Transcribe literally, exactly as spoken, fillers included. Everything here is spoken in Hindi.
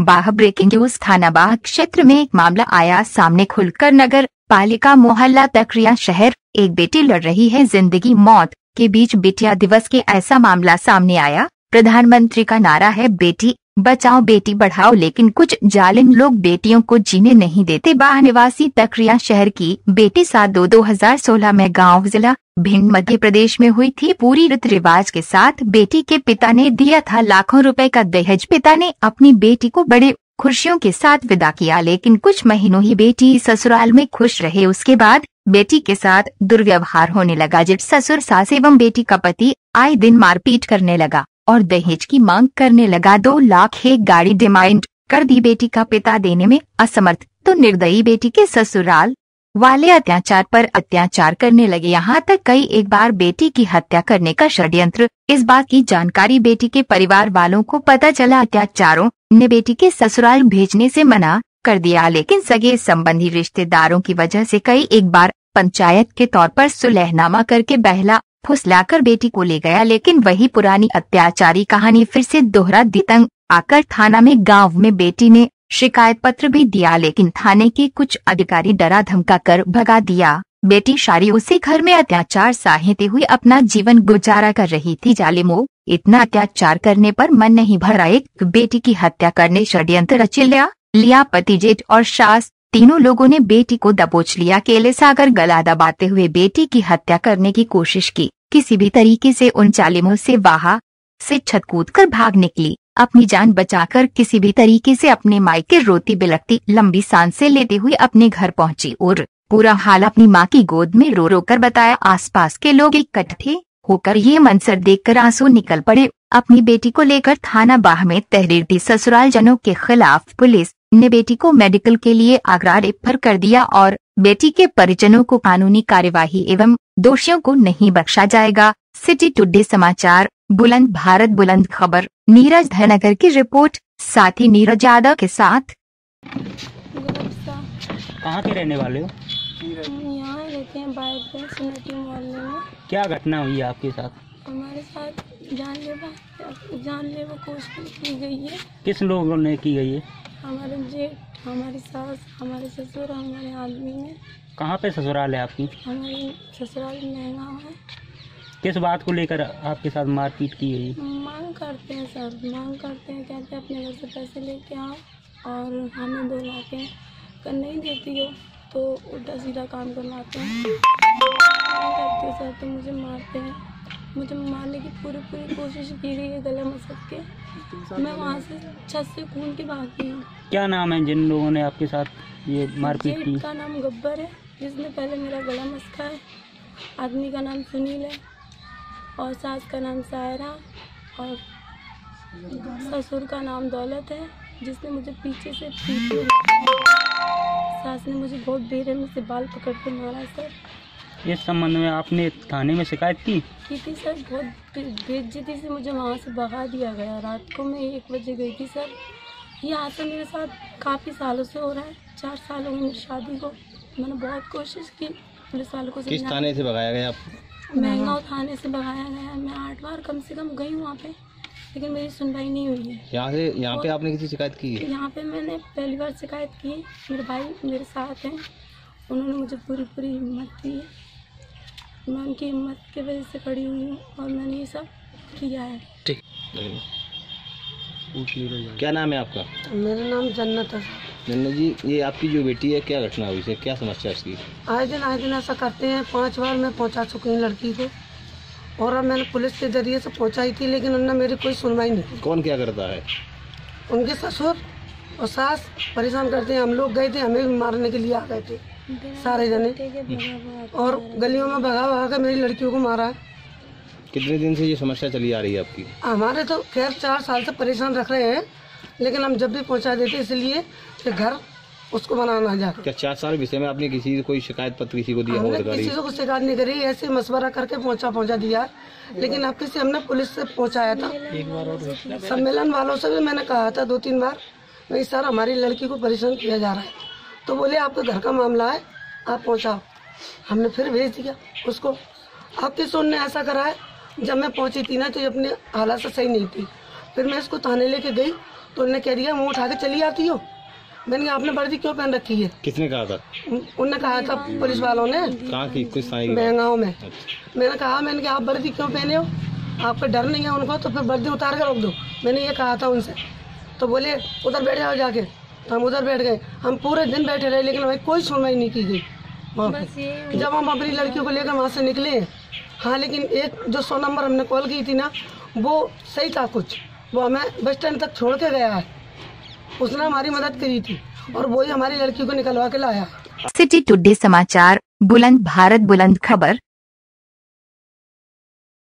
बाह ब्रेकिंग न्यूज। थाना बाह क्षेत्र में एक मामला आया सामने। खुलकर नगर पालिका मोहल्ला तकरिया शहर। एक बेटी लड़ रही है जिंदगी मौत के बीच बिटिया दिवस के ऐसा मामला सामने आया। प्रधानमंत्री का नारा है बेटी बचाओ बेटी बढ़ाओ, लेकिन कुछ जालिम लोग बेटियों को जीने नहीं देते। बाह निवासी तकरिया शहर की बेटी सात दो दो हजार सोलह में गांव जिला भिंड मध्य प्रदेश में हुई थी। पूरी रीति रिवाज के साथ बेटी के पिता ने दिया था लाखों रुपए का दहेज। पिता ने अपनी बेटी को बड़े खुशियों के साथ विदा किया, लेकिन कुछ महीनों ही बेटी ससुराल में खुश रहे। उसके बाद बेटी के साथ दुर्व्यवहार होने लगा। जब ससुर सास एवं बेटी का पति आए दिन मारपीट करने लगा और दहेज की मांग करने लगा। दो लाख एक गाड़ी डिमांड कर दी। बेटी का पिता देने में असमर्थ तो निर्दयी बेटी के ससुराल वाले अत्याचार पर अत्याचार करने लगे। यहाँ तक कई एक बार बेटी की हत्या करने का षड्यंत्र। इस बात की जानकारी बेटी के परिवार वालों को पता चला। अत्याचारों ने बेटी के ससुराल भेजने से मना कर दिया, लेकिन सगे संबंधी रिश्तेदारों की वजह से कई एक बार पंचायत के तौर पर सुलहनामा करके बहला फुसलाकर बेटी को ले गया। लेकिन वही पुरानी अत्याचारी कहानी फिर से दोहरा दी। तंग आकर थाना में गांव में बेटी ने शिकायत पत्र भी दिया, लेकिन थाने के कुछ अधिकारी डरा धमका कर भगा दिया। बेटी शारी उसी घर में अत्याचार सहते हुए अपना जीवन गुजारा कर रही थी। जालिमों इतना अत्याचार करने पर मन नहीं भरा, एक बेटी की हत्या करने षड्यंत्र रच लिया। लिया पति जेठ और सास तीनों लोगों ने बेटी को दबोच लिया। केले सागर गला दबाते हुए बेटी की हत्या करने की कोशिश की। किसी भी तरीके से उन जालिमों से वाह से छत कूद कर भाग निकली। अपनी जान बचाकर किसी भी तरीके से अपने मायके रोती बिलखती लंबी सांसें लेते हुए अपने घर पहुंची और पूरा हाल अपनी मां की गोद में रो रो कर बताया। आसपास के लोग इकट्ठे होकर ये मंजर देखकर आंसू निकल पड़े। अपनी बेटी को लेकर थाना बाह में तहरीर दी। ससुराल जनों के खिलाफ पुलिस ने बेटी को मेडिकल के लिए आगरा रेफर कर दिया और बेटी के परिजनों को कानूनी कार्यवाही एवं दोषियों को नहीं बख्शा जाएगा। सिटी टुडे समाचार बुलंद भारत बुलंद खबर। नीरज धनगर की रिपोर्ट, साथी नीरज यादव के साथ। कहाँ के रहने वाले हो? यहाँ रहते हैं बाहर पे सुनटी मोहल्ले में। क्या घटना हुई है आपके साथ? हमारे साथ जानलेवा जानलेवा कोशिश की गई है। किस लोगों ने की गई है? हमारे जेठ, हमारी सास, हमारे ससुर, हमारे आदमी ने। कहाँ पे ससुराल है आपकी? हमारी ससुराल महंगा है। किस बात को लेकर आपके साथ मारपीट की गई? मांग करते हैं सर, मांग करते हैं, कहते हैं अपने घर से पैसे लेके आओ और हमें दो लाके कर नहीं देती हो तो उल्टा सीधा काम करवाते हैं। करते सर तो मुझे मारते हैं। मुझे मारने की पूरी पूरी कोशिश की गई है, गले मसक के। मैं वहाँ से छत से खून के भागी हूँ। क्या नाम है जिन लोगों ने आपके साथ ये मारपीट की? का नाम गब्बर है, जिसने पहले मेरा गला मसका है। आदमी का नाम सुनील है और सास का नाम सायरा और ससुर का नाम दौलत है, जिसने मुझे पीछे से पीछे सास ने मुझे बहुत बेरहमी से बाल पकड़ के मारा सर। इस संबंध में आपने थाने में शिकायत की? की थी सर। बहुत बेइज्जती से मुझे वहाँ से भगा दिया गया। रात को मैं एक बजे गई थी सर। ये हादसा मेरे साथ काफ़ी सालों से हो रहा है। चार साल हो गए मेरी शादी को। मैंने बहुत कोशिश की पुलिस वालों को। किस थाने से भगाया गया आपको? महंगाव थाने से भगाया गया। मैं आठ बार कम से कम गई हूँ वहाँ पे, लेकिन मेरी सुनवाई नहीं हुई है। यहाँ से यहाँ पे आपने किसी शिकायत की है? यहाँ पे मैंने पहली बार शिकायत की। मेरे भाई मेरे साथ हैं, उन्होंने मुझे पूरी पूरी हिम्मत दी है। मैं उनकी हिम्मत की वजह से खड़ी हुई हूँ और मैंने ये सब किया है। ठीक। क्या नाम है आपका? मेरा नाम जन्नत है। जन्नत जी, ये आपकी जो बेटी है क्या घटना हुई है, क्या समस्या है इसकी? आए दिन आए दिन ऐसा करते हैं। पांच बार मैं पहुंचा चुकी हूँ लड़की को और अब मैंने पुलिस के जरिए से पहुंचाई थी, लेकिन उन्होंने मेरी कोई सुनवाई नहीं की। कौन क्या करता है? उनके ससुर और सास परेशान करते हैं। हम लोग गए थे, हमें भी मारने के लिए आ गए थे सारे जने और गलियों में भगा भगा कर मेरी लड़कियों को मारा है। कितने दिन से ये समस्या चली आ रही है आपकी? हमारे तो खैर चार साल से परेशान रख रहे हैं, लेकिन हम जब भी पहुंचा देते इसलिए कि घर उसको बनाना जाए। क्या चार साल विषय में आपने किसी कोई शिकायत पत्र किसी को दिया? हमने किसी को शिकायत नहीं करी, ऐसे मशवरा करके पहुंचा पहुंचा दिया। लेकिन अब किसी हमने पुलिस से पहुंचाया था, सम्मेलन वालों से भी मैंने कहा था दो तीन बार, नहीं सर हमारी लड़की को परेशान किया जा रहा है, तो बोले आपके घर का मामला है आप पहुंचाओ। हमने फिर भेज दिया उसको। अब किसी ने ऐसा करा है, जब मैं पहुंची थी ना तो ये अपने हालात से सही नहीं थी, फिर मैं इसको थाने लेके गई तो उन्होंने कह दिया मुँह उठा के चली आती हो। मैंने कहा आपने वर्दी क्यों पहन रखी है? किसने कहा था? उनने कहा था पुलिस वालों ने। कहाँ की? कुछ महंगाओं में। मैंने कहा मैंने कहा आप वर्दी क्यों पहने हो, आपका डर नहीं है उनको तो फिर वर्दी उतार कर रख दो, मैंने ये कहा था उनसे। तो बोले उधर बैठ जाओ जाके, तो हम उधर बैठ गए। हम पूरे दिन बैठे रहे लेकिन हमें कोई सुनवाई नहीं की गई वहाँ पे। जब हम अपनी लड़कियों को लेकर वहाँ से निकले, हाँ लेकिन एक जो सौ नंबर हमने कॉल की थी ना वो सही था कुछ, वो हमें बस स्टैंड तक छोड़ के गया है, उसने हमारी मदद करी थी और वही हमारी लड़की को निकलवा के लाया। सिटी टुडे समाचार, बुलंद भारत बुलंद खबर।